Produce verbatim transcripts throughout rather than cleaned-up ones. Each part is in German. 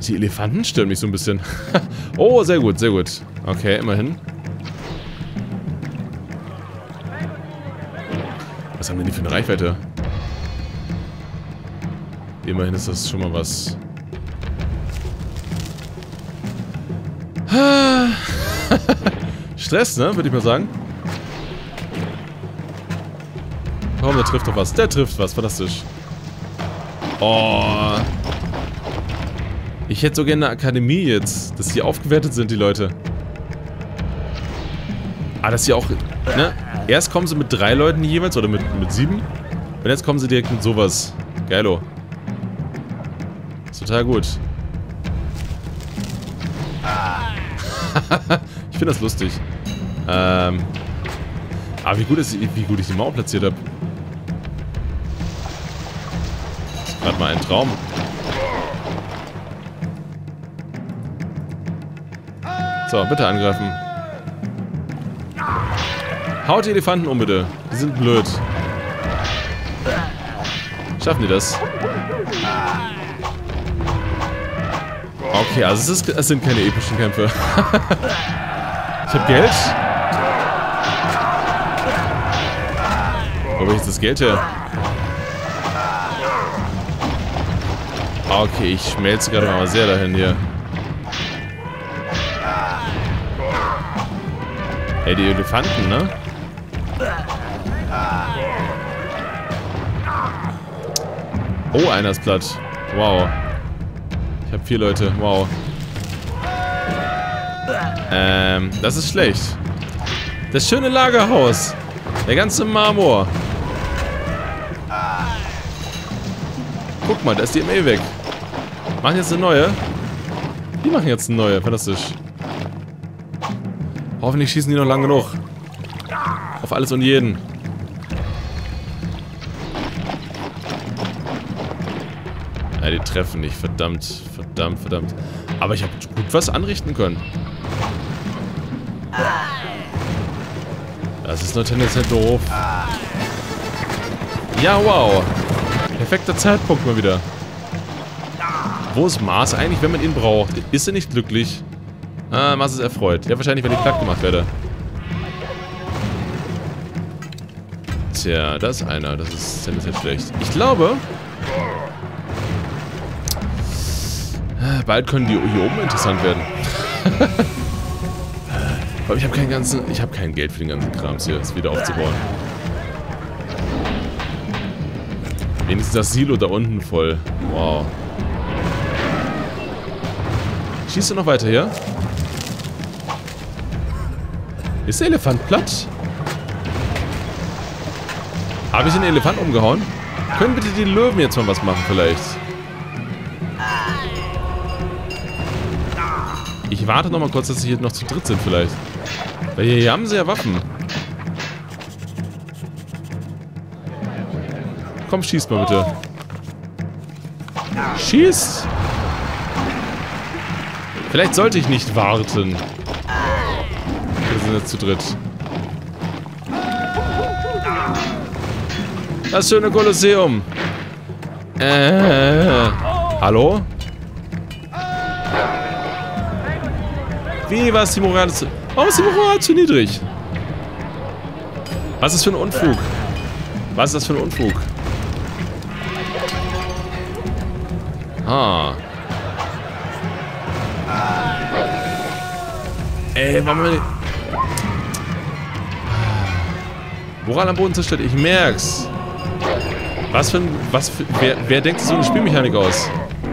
Die Elefanten stören mich so ein bisschen. Oh, sehr gut, sehr gut. Okay, immerhin. Was haben denn die für eine Reichweite? Immerhin ist das schon mal was. Stress, ne? Würde ich mal sagen. Komm, der trifft doch was. Der trifft was. Fantastisch. Oh. Ich hätte so gerne eine Akademie jetzt. Dass die aufgewertet sind, die Leute. Ah, dass sie auch... Ne? Erst kommen sie mit drei Leuten jeweils. Oder mit, mit sieben. Und jetzt kommen sie direkt mit sowas. Geilo. Ist total gut. Ich finde das lustig. Ähm. Aber wie gut, ist, wie gut ich die Mauer platziert habe. Das ist gerade mal ein Traum. So, bitte angreifen. Haut die Elefanten um, bitte. Die sind blöd. Schaffen die das? Okay, also es, ist, es sind keine epischen Kämpfe. Ich hab Geld. Wo habe ich jetzt das Geld her? Okay, ich schmelze gerade mal sehr dahin hier. Ey, die Elefanten, ne? Oh, einer ist platt. Wow. Ich habe vier Leute. Wow. Ähm, das ist schlecht. Das schöne Lagerhaus. Der ganze Marmor. Guck mal, da ist die M E weg. Machen jetzt eine neue. Die machen jetzt eine neue. Fantastisch. Hoffentlich schießen die noch lang genug. Auf alles und jeden. Ja, die treffen nicht. Verdammt, verdammt, verdammt. Aber ich habe gut was anrichten können. Das ist nur tendenziell doof. Ja, wow. Perfekter Zeitpunkt mal wieder. Wo ist Mars eigentlich, wenn man ihn braucht? Ist er nicht glücklich? Ah, Mars ist erfreut. Ja, wahrscheinlich, wenn ich platt gemacht werde. Tja, da ist einer. Das ist tendenziell schlecht. Ich glaube... Bald können die hier oben interessant werden. Aber ich habe kein ganzen, ich habe kein Geld für den ganzen Krams hier, das wieder aufzubauen. Wenigstens das Silo da unten voll. Wow. Schießt du noch weiter hier? Ist der Elefant platt? Habe ich den Elefant umgehauen? Können bitte die Löwen jetzt mal was machen vielleicht? Ich warte noch mal kurz, dass sie hier noch zu dritt sind vielleicht. Weil hier, hier haben sie ja Waffen. Komm, schießt mal bitte. Schießt! Vielleicht sollte ich nicht warten. Wir sind jetzt zu dritt. Das schöne Kolosseum. Äh. Hallo? Wie, was ist die Moral zu... Warum ist die Moral zu niedrig? Was ist das für ein Unfug? Was ist das für ein Unfug? Ah. Ey, warum... Moral am Boden zerstört? Ich merk's. Was für ein... Was für... Wer, wer denkt sich so eine Spielmechanik aus?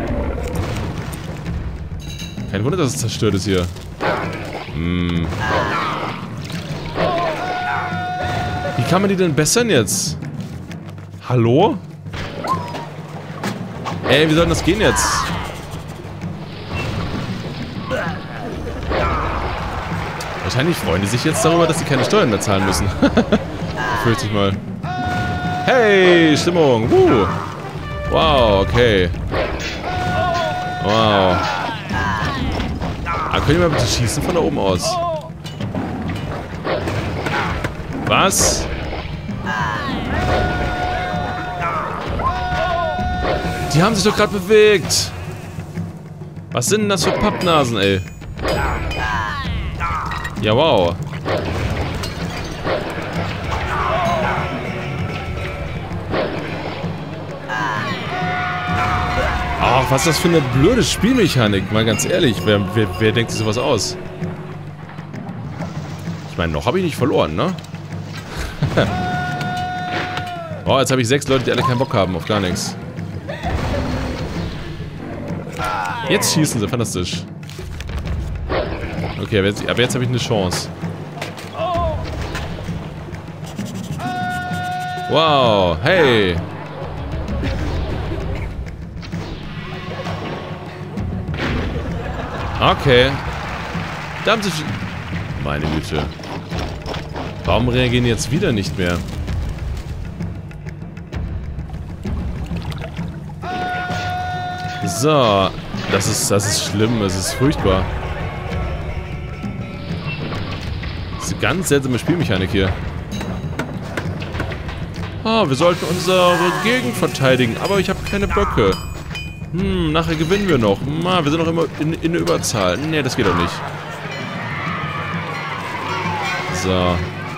Kein Wunder, dass es zerstört ist hier. Hm. Wie kann man die denn bessern jetzt? Hallo? Ey, wie soll denn das gehen jetzt? Wahrscheinlich freuen die sich jetzt darüber, dass sie keine Steuern mehr zahlen müssen. Fühlt sich mal. Hey, Stimmung. Uh. Wow, okay. Wow. Ah, können wir mal bitte schießen von da oben aus? Was? Die haben sich doch gerade bewegt. Was sind denn das für Pappnasen, ey? Ja, wow. Ach, was ist das für eine blöde Spielmechanik? Mal ganz ehrlich, wer, wer, wer denkt sich sowas aus? Ich meine, noch habe ich nicht verloren, ne? Oh, jetzt habe ich sechs Leute, die alle keinen Bock haben auf gar nichts. Jetzt schießen sie, fantastisch. Okay, aber jetzt, aber jetzt habe ich eine Chance. Wow, hey. Okay. Da haben sie... Meine Güte. Warum reagieren die jetzt wieder nicht mehr? So. Das ist, das ist schlimm. Das ist furchtbar. Das ist eine ganz seltsame Spielmechanik hier. Ah, wir sollten unsere Gegend verteidigen, aber ich habe keine Böcke. Hm, nachher gewinnen wir noch. Ma, wir sind noch immer in, in der Überzahl. Nee, das geht doch nicht. So.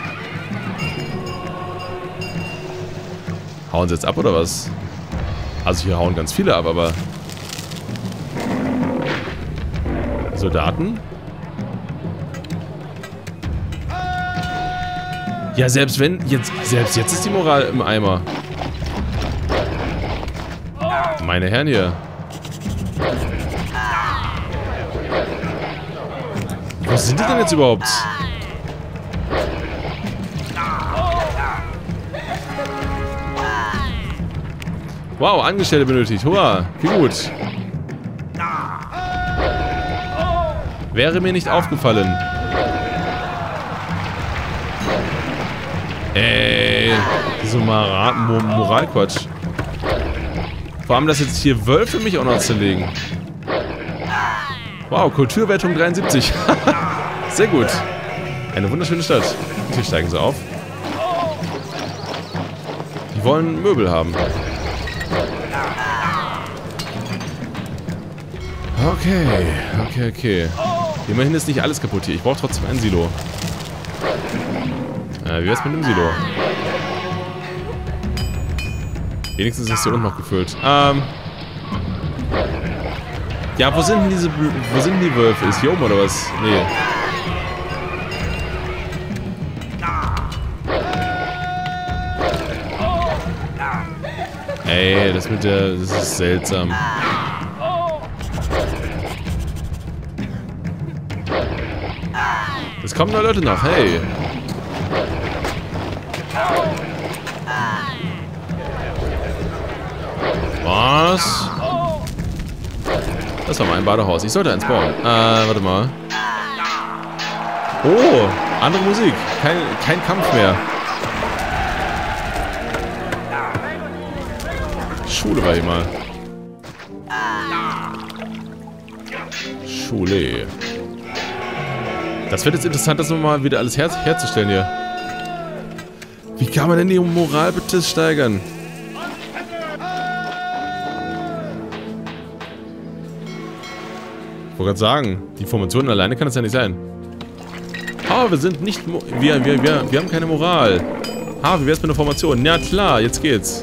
Hauen sie jetzt ab, oder was? Also hier hauen ganz viele ab, aber... Soldaten? Ja, selbst wenn... Jetzt, selbst jetzt ist die Moral im Eimer. Meine Herren hier. Wo sind die denn jetzt überhaupt? Wow, Angestellte benötigt. Hurra, wie gut. Wäre mir nicht aufgefallen. Ey, so Mora Mo Moralquatsch. Vor allem, dass jetzt hier Wölfe mich auch noch zerlegen. Wow, Kulturwertung dreiundsiebzig. Sehr gut. Eine wunderschöne Stadt. Hier steigen sie auf. Die wollen Möbel haben. Okay, okay, okay. Immerhin ist nicht alles kaputt hier. Ich brauche trotzdem ein Silo. Äh, wie wär's mit dem Silo? Wenigstens ist das hier unten noch gefüllt. Ähm. Ja, wo sind denn diese... Wo sind denn die Wölfe? Ist hier oben oder was? Nee. Ey, das mit der... Das ist seltsam. Es kommen neue Leute noch, hey. Was? Das war mein Badehaus. Ich sollte eins bauen. Äh, warte mal. Oh, andere Musik. Kein, kein Kampf mehr. Schule war hier mal. Schule. Das wird jetzt interessant, das nochmal wieder alles her herzustellen hier. Wie kann man denn die Moral bitte steigern? Ich wollte gerade sagen, die Formation alleine kann es ja nicht sein. Ah, wir sind nicht... Mo wir, wir, wir, wir haben keine Moral. Ah, wie wär's mit einer Formation? Ja klar, jetzt geht's.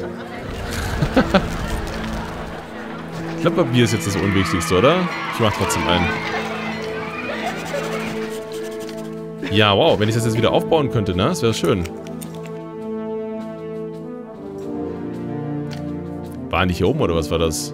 Ich glaube, Papier ist jetzt das Unwichtigste, oder? Ich mach trotzdem einen. Ja, wow, wenn ich das jetzt wieder aufbauen könnte, ne? Das wäre schön. War nicht hier oben, oder was war das?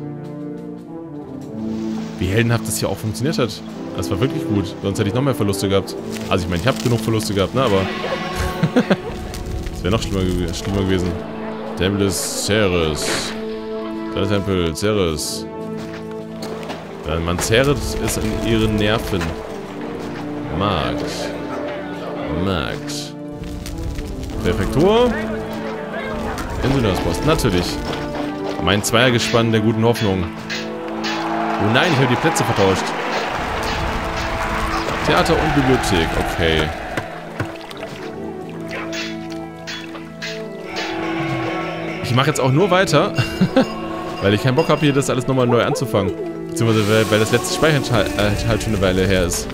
Wie heldenhaft das hier auch funktioniert hat. Das war wirklich gut. Sonst hätte ich noch mehr Verluste gehabt. Also ich meine, ich habe genug Verluste gehabt, ne? Aber... das wäre noch schlimmer, ge schlimmer gewesen. Tempel des Ceres. Der Tempel Ceres. Man zerrt es in ihren Nerven. Markt. Markt. Präfektur. Ingenieurspost. Natürlich. Mein Zweiergespann der guten Hoffnung. Oh nein, ich habe die Plätze vertauscht. Theater und Bibliothek. Okay. Ich mache jetzt auch nur weiter, Weil ich keinen Bock habe, hier das alles nochmal neu anzufangen. Beziehungsweise, weil, weil das letzte Speichern halt, halt schon eine Weile her ist.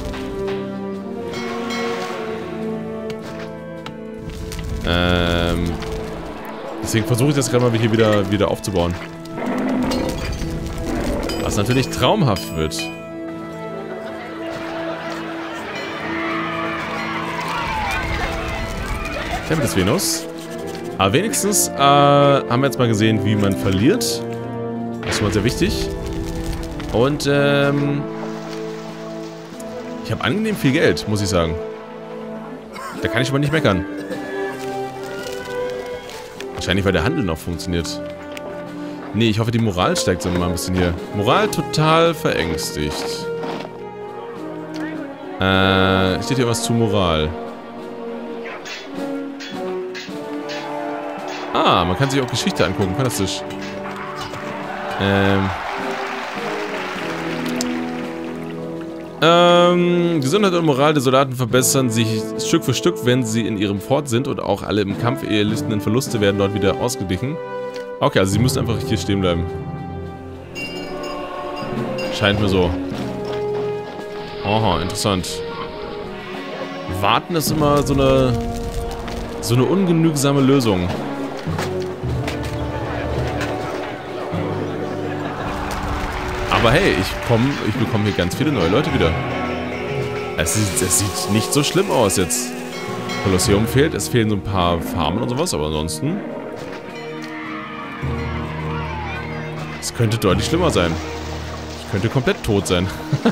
Ähm... Deswegen versuche ich das gerade mal hier wieder, wieder aufzubauen. Was natürlich traumhaft wird. Tempel des Venus. Aber wenigstens äh, haben wir jetzt mal gesehen, wie man verliert. Das ist schon mal sehr wichtig. Und ähm, ich habe angenehm viel Geld, muss ich sagen. Da kann ich aber nicht meckern. Wahrscheinlich, weil der Handel noch funktioniert. Nee, ich hoffe, die Moral steigt so mal ein bisschen hier. Moral total verängstigt. Äh, steht hier was zu Moral? Ah, man kann sich auch Geschichte angucken. Fantastisch. Ähm. Ähm, Gesundheit und Moral der Soldaten verbessern sich Stück für Stück, wenn sie in ihrem Fort sind, und auch alle im Kampf erlittenen Verluste werden dort wieder ausgeglichen. Okay, also sie müssen einfach hier stehen bleiben. Scheint mir so. Aha, interessant. Warten ist immer so eine so eine ungenügsame Lösung. Aber hey, ich komme, ich bekomme hier ganz viele neue Leute wieder. Es sieht, es sieht nicht so schlimm aus jetzt. Kolosseum fehlt, es fehlen so ein paar Farmen und sowas, aber ansonsten... Es könnte deutlich schlimmer sein. Ich könnte komplett tot sein.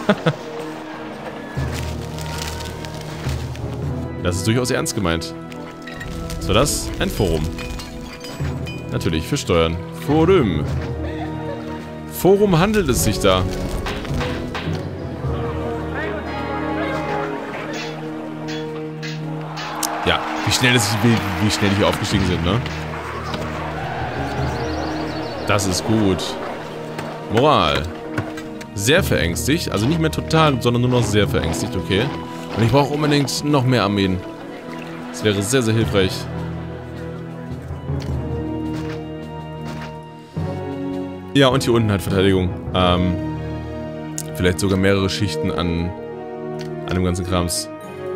Das ist durchaus ernst gemeint. Was war das? Ein Forum. Natürlich, für Steuern. Forum. Forum handelt es sich da. Ja, wie schnell, das, wie, wie schnell die hier aufgestiegen sind, ne? Das ist gut. Moral. Sehr verängstigt. Also nicht mehr total, sondern nur noch sehr verängstigt, okay. Und ich brauche unbedingt noch mehr Armeen. Das wäre sehr, sehr hilfreich. Ja, und hier unten halt Verteidigung. Ähm, vielleicht sogar mehrere Schichten an, an dem ganzen Krams.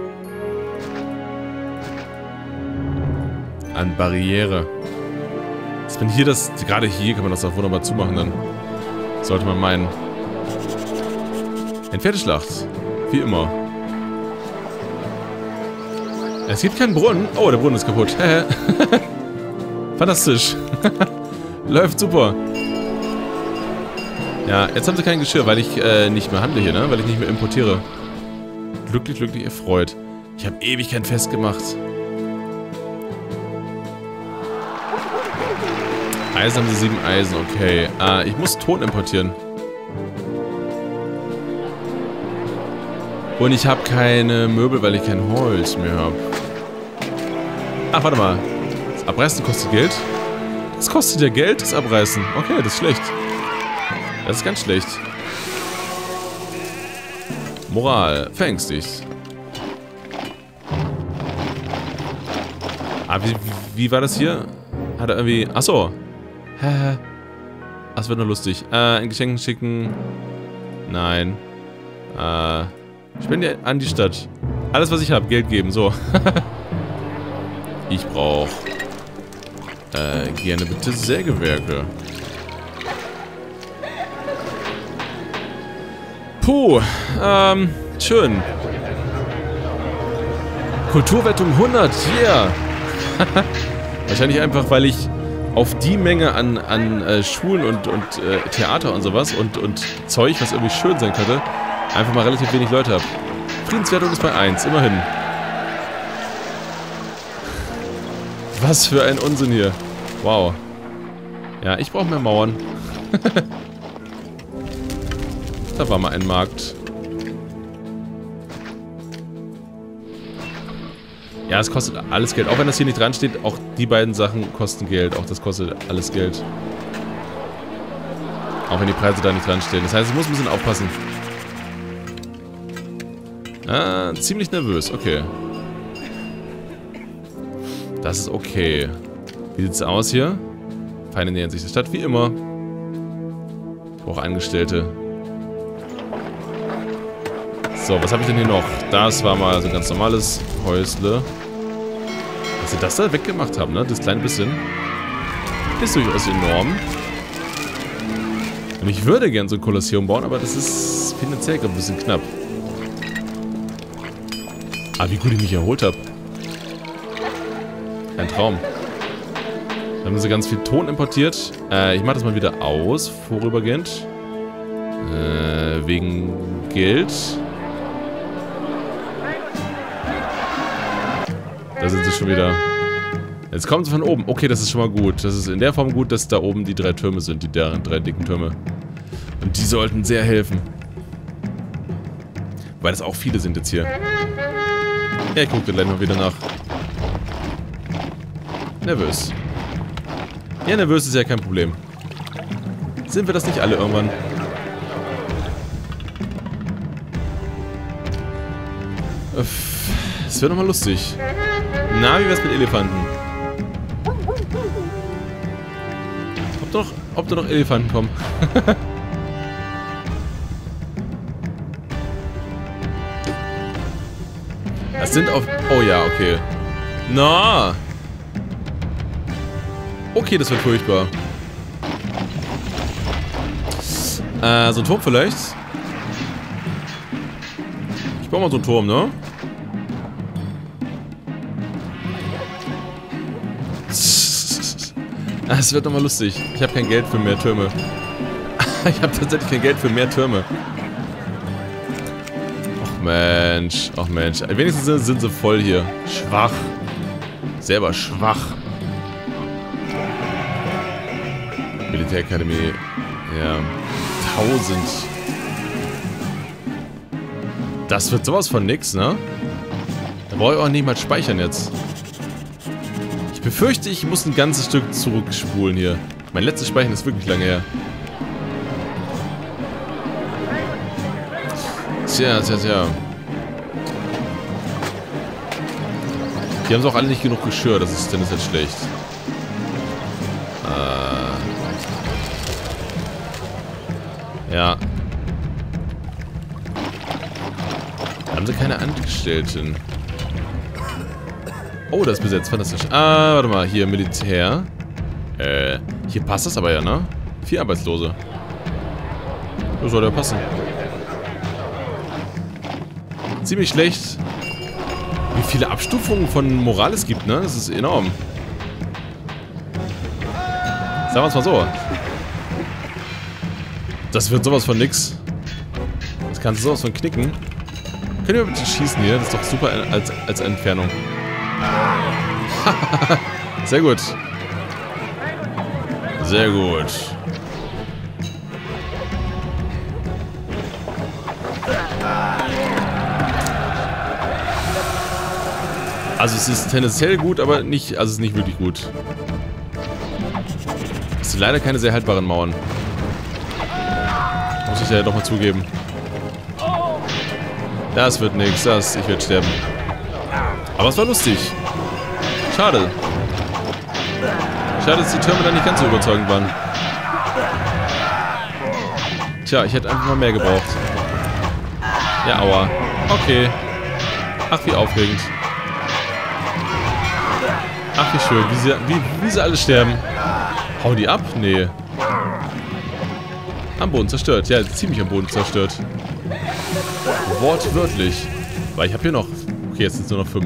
An Barriere. Dass man hier das, gerade hier kann man das auch wunderbar zumachen dann. Sollte man meinen. Ein Pferdeschlacht. Wie immer. Es gibt keinen Brunnen. Oh, der Brunnen ist kaputt. Fantastisch. Läuft super. Ja, jetzt haben sie kein Geschirr, weil ich äh, nicht mehr handle hier, ne? Weil ich nicht mehr importiere. Glücklich, glücklich erfreut. Ich habe ewig kein Fest gemacht. Eisen haben sie sieben Eisen, okay. Äh, ich muss Ton importieren. Und ich habe keine Möbel, weil ich kein Holz mehr habe. Ach, warte mal. Das Abreißen kostet Geld? Das kostet ja Geld, das Abreißen. Okay, das ist schlecht. Das ist ganz schlecht. Moral. Verängstigt. Ah, wie, wie war das hier? Hat er irgendwie... Achso. Hä? Das wird nur lustig. Äh, ein Geschenk schicken. Nein. Äh... Spende an die Stadt. Alles, was ich habe, Geld geben. So. Ich brauche äh, gerne bitte Sägewerke. Puh. Ähm, schön. Kulturwertung hundert. Yeah. Wahrscheinlich einfach, weil ich auf die Menge an, an äh, Schulen und, und äh, Theater und sowas und, und Zeug, was irgendwie schön sein könnte, einfach mal relativ wenig Leute habe. Friedenswertung ist bei eins, immerhin. Was für ein Unsinn hier. Wow. Ja, ich brauche mehr Mauern. Da war mal ein Markt. Ja, es kostet alles Geld. Auch wenn das hier nicht dran steht, auch die beiden Sachen kosten Geld. Auch das kostet alles Geld. Auch wenn die Preise da nicht dran stehen. Das heißt, ich muss ein bisschen aufpassen. Ah, ziemlich nervös. Okay. Das ist okay. Wie sieht's aus hier? Feinde nähern sich der Stadt, wie immer. Auch Angestellte. So, was habe ich denn hier noch? Das war mal so ein ganz normales Häusle. Dass sie das da weggemacht haben, ne? Das kleine bisschen. Ist durchaus enorm. Und ich würde gern so ein Kolosseum bauen, aber das ist finanziell gerade ein bisschen knapp. Ah, wie gut ich mich erholt habe. Ein Traum. Dann haben sie ganz viel Ton importiert. Äh, ich mache das mal wieder aus, vorübergehend. Äh, wegen Geld. Da sind sie schon wieder. Jetzt kommen sie von oben. Okay, das ist schon mal gut. Das ist in der Form gut, dass da oben die drei Türme sind. Die der, drei dicken Türme. Und die sollten sehr helfen. Weil das auch viele sind jetzt hier. Ja, ich gucke gleich mal wieder nach. Nervös. Ja, nervös ist ja kein Problem. Sind wir das nicht alle irgendwann? Es wird nochmal lustig. Na, wie wär's mit Elefanten? Ob doch, ob da noch Elefanten kommen? Das sind auf... Oh ja, okay. Na! Okay, das wird furchtbar. Äh, so ein Turm vielleicht? Ich baue mal so einen Turm, ne? Es wird nochmal lustig. Ich habe kein Geld für mehr Türme. Ich habe tatsächlich kein Geld für mehr Türme. Ach Mensch, ach Mensch. Wenigstens sind, sind sie voll hier. Schwach. Selber schwach. Militärakademie. Ja. tausend. Das wird sowas von nix, ne? Da brauche ich auch nicht mal speichern jetzt. Ich befürchte, ich muss ein ganzes Stück zurückspulen hier. Mein letztes Speichern ist wirklich lange her. Tja, tja, tja. Die haben es auch alle nicht genug Geschirr, das ist dann ist jetzt schlecht. Äh. Ja. Haben sie keine Angestellten? Oh, das ist besetzt, fantastisch. Ah, warte mal, hier Militär. Äh, hier passt das aber ja, ne? Vier Arbeitslose. Das soll ja passen. Ziemlich schlecht. Wie viele Abstufungen von Moral es gibt, ne? Das ist enorm. Sagen wir es mal so. Das wird sowas von nix. Das kannst du sowas von knicken. Können wir bitte schießen hier? Das ist doch super als, als Entfernung. Sehr gut. Sehr gut. Also es ist tendenziell gut, aber nicht, also es ist nicht wirklich gut. Es sind leider keine sehr haltbaren Mauern. Muss ich ja doch mal zugeben. Das wird nichts, das, ich werde sterben. Aber es war lustig. Schade. Schade, dass die Türme dann nicht ganz so überzeugend waren. Tja, ich hätte einfach mal mehr gebraucht. Ja, aua. Okay. Ach, wie aufregend. Ach, wie schön. Wie sie, wie, wie sie alle sterben. Hauen die ab? Nee. Am Boden zerstört. Ja, ziemlich am Boden zerstört. Wortwörtlich. Weil ich habe hier noch... Okay, jetzt sind es nur noch fünf.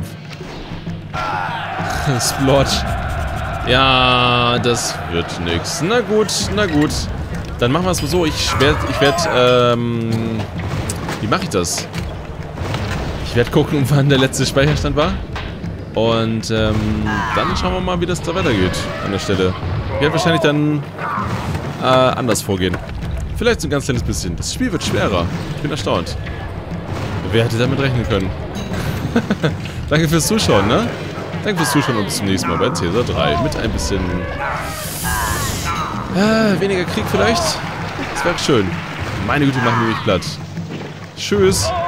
Splotch. Ja, das wird nix. Na gut, na gut. Dann machen wir es mal so. Ich werde, ich werde, ähm... Wie mache ich das? Ich werde gucken, wann der letzte Speicherstand war. Und, ähm, dann schauen wir mal, wie das da weitergeht an der Stelle. Ich werde wahrscheinlich dann äh, anders vorgehen. Vielleicht so ein ganz kleines bisschen. Das Spiel wird schwerer. Ich bin erstaunt. Wer hätte damit rechnen können? Danke fürs Zuschauen, ne? Danke fürs Zuschauen und bis zum nächsten Mal bei Caesar drei. Mit ein bisschen... Äh, weniger Krieg vielleicht? Das wäre schön. Meine Güte, machen wir mich platt. Tschüss.